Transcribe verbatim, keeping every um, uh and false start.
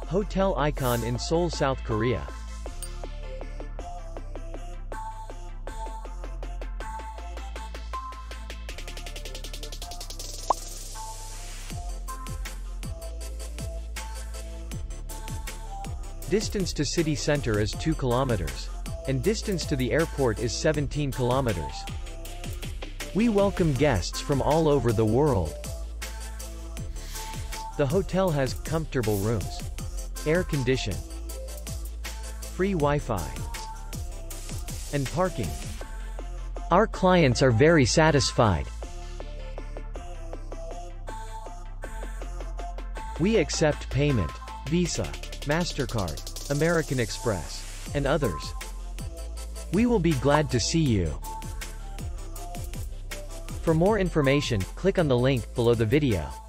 Hotel icon in Seoul, South Korea. Distance to city center is two kilometers. And distance to the airport is seventeen kilometers. We welcome guests from all over the world. The hotel has comfortable rooms, air condition, free Wi-Fi, and parking. Our clients are very satisfied. We accept payment, Visa, MasterCard, American Express, and others. We will be glad to see you. For more information, click on the link below the video.